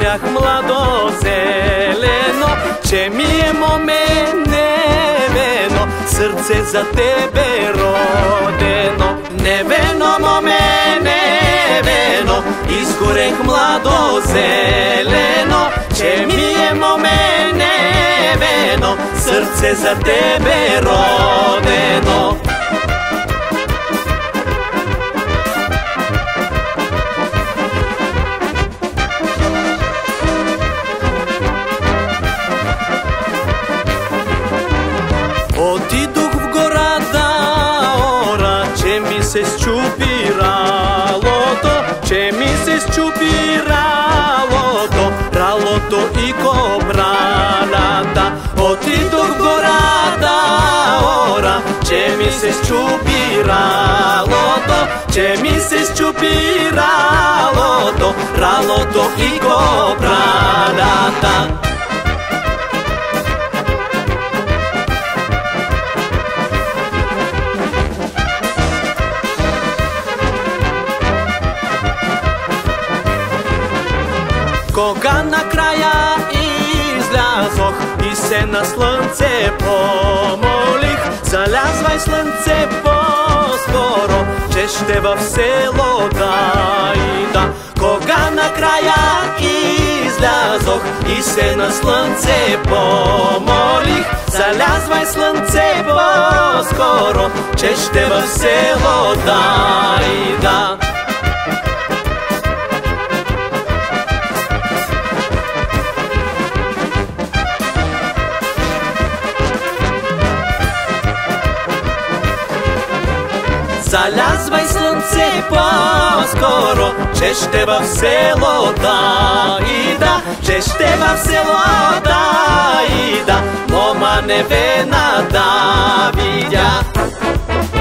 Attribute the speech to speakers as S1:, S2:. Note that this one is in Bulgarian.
S1: бях младо зелено, че ми е невено, сърце за тебе родено. Невено, невено, изгорех младо зелено, че ми е невено, сърце за тебе родено. Отидох в гората Ора, че ми се счупи ралото, че ми се счупи ралото и кобраната. Отидох в гората Ора, че ми се счупи ралото, че ми се счупи ралото и кобраната. Кога накрая излязох и се на слънце помолих, залязвай слънце по-скоро, че ще в село дойда. Кога накрая излязох и се на слънце помолих, залязвай слънце по-скоро, че ще в село дойда. Залязвай слънце по-скоро, че ще в село дойда, че ще в село дойда, мома невена да видя.